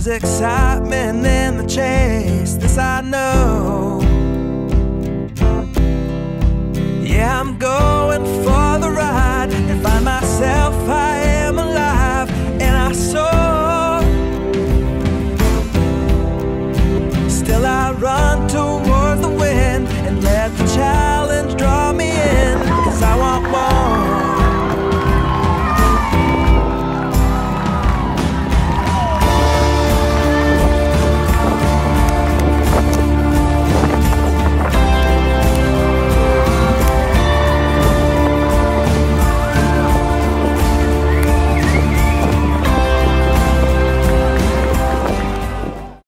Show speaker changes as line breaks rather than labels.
There's excitement in the chase, this I know. Yeah, I'm going for the ride and find myself, I am alive, and I soar. Still I run